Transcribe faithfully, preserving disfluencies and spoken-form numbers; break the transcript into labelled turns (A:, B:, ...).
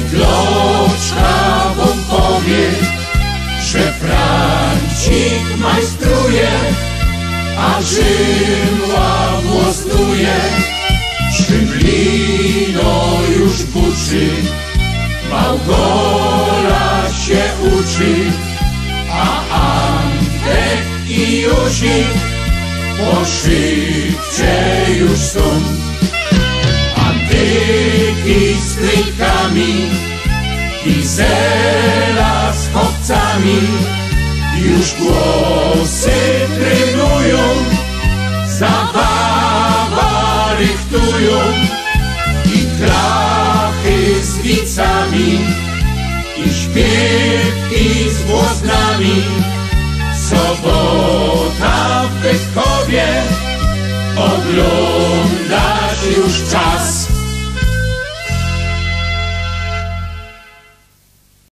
A: Bydloczka wam powie, że Francik majstruje, a Rzymła włosnuje. Szymlino już buczy, Małgola się uczy, a Antek i Józik po szybcie już są. Antyki z klejkami, Gizela z chłopcami już głosy trenują, zabawa rychtują i klachy z wicami, i śpiewki z włoznami. Sobota w Bytkowie, oglądać już czas.